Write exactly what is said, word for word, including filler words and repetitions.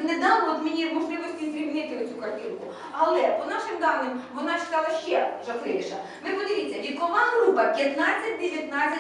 не дало от мені можливості зрівнити цю картинку. Але по нашим даним вона стала ще жахливіша. Ви подивіться, вікова група п'ятнадцять дев'ятнадцять